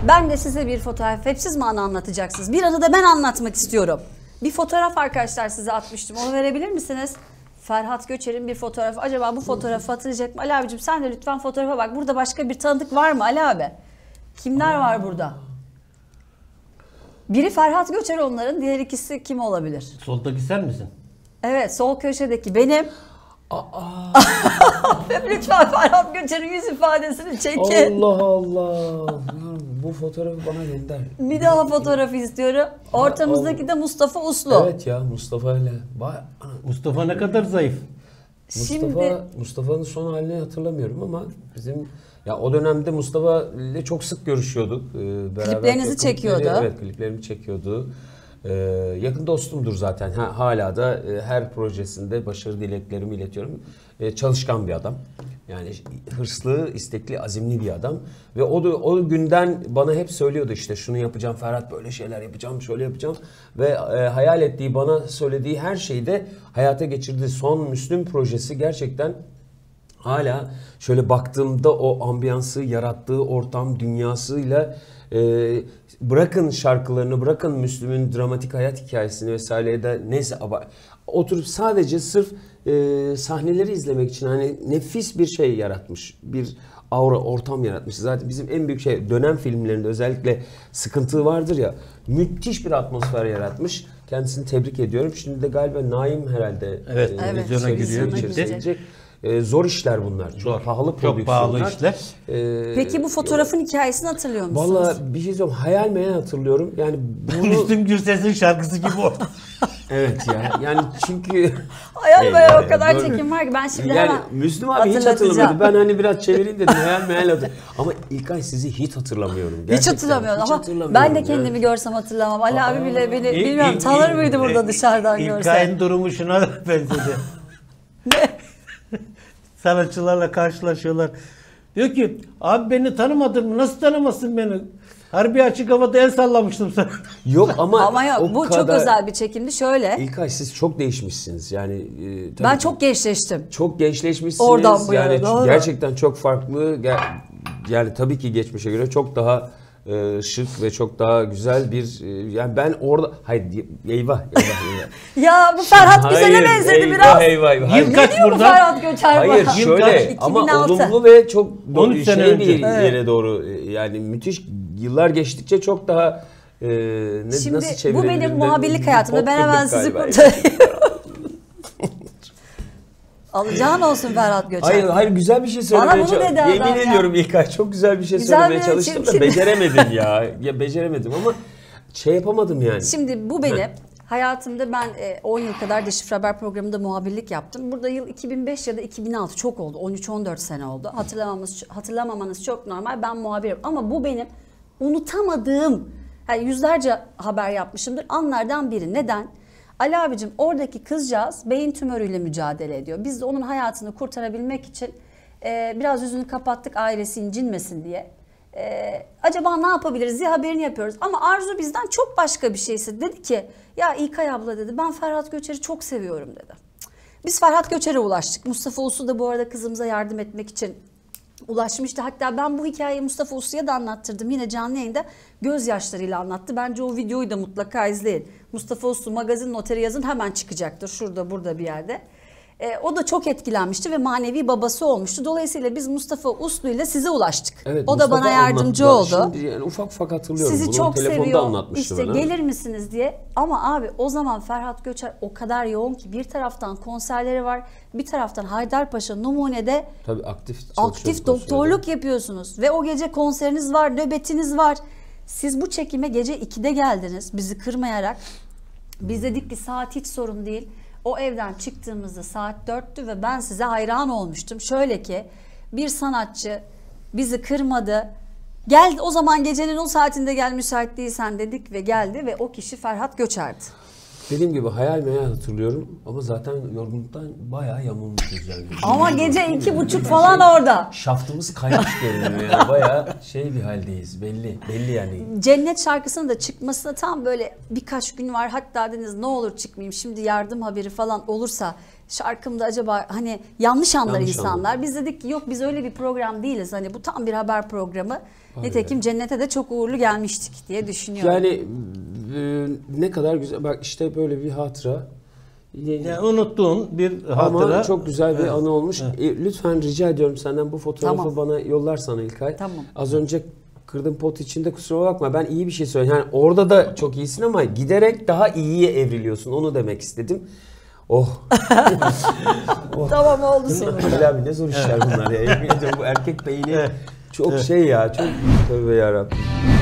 Ben de size bir fotoğraf, hep siz mi anlatacaksınız? Bir anı da ben anlatmak istiyorum. Bir fotoğraf arkadaşlar size atmıştım. Onu verebilir misiniz? Ferhat Göçer'in bir fotoğrafı. Acaba bu fotoğrafı hatırlayacak mı? Ali abicim sen de lütfen fotoğrafa bak. Burada başka bir tanıdık var mı Ali abi? Kimler var burada? Biri Ferhat Göçer onların, diğer ikisi kim olabilir? Soldaki sen misin? Evet, sol köşedeki benim. Lütfen Ferhat Göçer'in yüz ifadesini çekin. Allah Allah. Bu fotoğrafı bana gönder. Bir daha fotoğrafı istiyorum. Ortamızdaki de Mustafa Uslu. Evet ya, Mustafa ile. Mustafa ne kadar zayıf. Mustafa'nın son halini hatırlamıyorum ama bizim ya o dönemde Mustafa ile çok sık görüşüyorduk. Kliplerinizi çekiyordu. Evet, kliplerimi çekiyordu. Yakın dostumdur zaten. Hala da her projesinde başarı dileklerimi iletiyorum. Çalışkan bir adam. Yani hırslı, istekli, azimli bir adam. Ve o günden bana hep söylüyordu işte şunu yapacağım Ferhat, böyle şeyler yapacağım, şöyle yapacağım. Ve hayal ettiği, bana söylediği her şeyi de hayata geçirdi. Son Müslüm projesi gerçekten hala şöyle baktığımda o ambiyansı, yarattığı ortam, dünyasıyla bırakın şarkılarını, bırakın Müslüm'ün dramatik hayat hikayesini vesaireye de neyse oturup sadece sırf sahneleri izlemek için hani nefis bir şey yaratmış. Bir aura, ortam yaratmış. Zaten bizim en büyük şey dönem filmlerinde özellikle sıkıntı vardır ya, müthiş bir atmosfer yaratmış. Kendisini tebrik ediyorum. Şimdi de galiba Naim herhalde vizyona giriyor. Zor işler bunlar. Çok pahalı prodüksiyonlar. Çok pahalı işler. Peki bu fotoğrafın hikayesini hatırlıyor musunuz? Vallahi bir şey söyleyeyim. Hayal meyal hatırlıyorum. Yani Müslüm Gürses'in şarkısı gibi o. Evet ya. Yani çünkü hayal meyal o kadar çekim var ki ben şimdi yani hemen Müslüm abi hiç hatırlamıyordu. Ben hani biraz çevireyim dedim. Hayal meyal hatırlıyorum. Ama İlkay sizi hiç hatırlamıyorum. Gerçekten. Hiç hatırlamıyorum ama ben de kendimi görsem hatırlamam. Ali abi bile beni bilmiyorum tanır mıydı burada dışarıdan görse? İlkay'ın durumu şuna benzedi. Ne? Sanatçılarla karşılaşıyorlar. Diyor ki abi beni tanımadın mı? Nasıl tanımasın beni? Harbi açık havada el sallamıştım sana. Yok ama yok. Bu çok özel bir çekimdi. Şöyle. İlkay siz çok değişmişsiniz. Yani ben çok gençleştim. Çok gençleşmişsiniz. Oradan bu yana. Yani gerçekten çok farklı. Yani tabii ki geçmişe göre çok daha şık ve çok daha güzel bir yani ben orada eyvah. Ya bu Ferhat Güzel'e benzedi biraz. Eyvah. Yıl kaç burada? Bu Ferhat Göçer Hayır bana? şöyle ama 2006. olumlu ve çok önce. bir yere doğru yani müthiş yıllar geçtikçe çok daha şimdi nasıl çevirebilirim? Bu benim muhabirlik hayatımda. Ben hemen sizi alacağın olsun Ferhat Göçer. Hayır güzel bir şey söylemeye çalıştım. Yemin ediyorum İlkay çok güzel bir şey söylemeye çalıştım da beceremedim ya. Ya beceremedim ama şey yapamadım yani. Şimdi bu benim hayatımda ben 10 yıl kadar Deşifre Haber programında muhabirlik yaptım. Burada yıl 2005 ya da 2006 çok oldu. 13-14 sene oldu. Hatırlamamanız çok normal. Ben muhabirim ama bu benim unutamadığım, yani yüzlerce haber yapmışımdır, anlardan biri. Neden? Ali abicim oradaki kızcağız beyin tümörüyle mücadele ediyor. Biz de onun hayatını kurtarabilmek için biraz yüzünü kapattık ailesi incinmesin diye. Acaba ne yapabiliriz diye haberini yapıyoruz. Ama arzu bizden çok başka bir şeyse dedi ki ya İlkay abla dedi ben Ferhat Göçer'i çok seviyorum dedi. Biz Ferhat Göçer'e ulaştık. Mustafa Uslu da bu arada kızımıza yardım etmek için ulaşmıştı. Hatta ben bu hikayeyi Mustafa Uslu'ya da anlattırdım. Yine canlı yayında gözyaşlarıyla anlattı. Bence o videoyu da mutlaka izleyin. Mustafa Uslu magazin noteri yazın hemen çıkacaktır. Şurada burada bir yerde. O da çok etkilenmişti ve manevi babası olmuştu. Dolayısıyla biz Mustafa Uslu ile size ulaştık. Evet, o Mustafa da bana yardımcı oldu. Şimdi yani ufak hatırlıyorum. Sizi bunu çok telefonda seviyor. anlatmıştı İşte bana. gelir misiniz diye. Ama abi o zaman Ferhat Göçer o kadar yoğun ki bir taraftan konserleri var. Bir taraftan Haydarpaşa Numune'de tabii aktif doktorluk yapıyorsunuz. Ve o gece konseriniz var, nöbetiniz var. Siz bu çekime gece 2'de geldiniz bizi kırmayarak. Biz dedik ki saat hiç sorun değil. O evden çıktığımızda saat 4'tü ve ben size hayran olmuştum. Şöyle ki bir sanatçı bizi kırmadı. Gel o zaman gecenin o saatinde gel müsait değilsen dedik ve geldi ve o kişi Ferhat Göçer'di. Dediğim gibi hayal meyal hatırlıyorum ama zaten yorgunluktan bayağı yamulmuşuz yani. Ama gece 2.30 falan orada. Şaftımız kaymış görünüyor yani bayağı bir haldeyiz belli yani. Cennet şarkısının da çıkmasına tam böyle birkaç gün var. Hatta dediniz ne olur çıkmayayım şimdi yardım haberi falan olursa şarkımda acaba hani yanlış anlar insanlar. Biz dedik ki yok biz öyle bir program değiliz. Hani bu tam bir haber programı. Nitekim Cennet'e de çok uğurlu gelmiştik diye düşünüyorum. Yani ne kadar güzel bak işte böyle bir hatıra. Yani unuttuğun bir hatıra. Ama çok güzel bir anı olmuş. Lütfen rica ediyorum senden bu fotoğrafı Tamam. bana yollarsan İlkay. Tamam. Az önce kırdığım pot içinde kusura bakma ben iyi bir şey söyleyeyim. Yani orada da çok iyisin ama giderek daha iyiye evriliyorsun onu demek istedim. Oh. Tamam oldu sonra. Bilal abi ne zor işler bunlar ya. Yemin ediyorum bu erkek beyni çok çok tövbe yarabbim.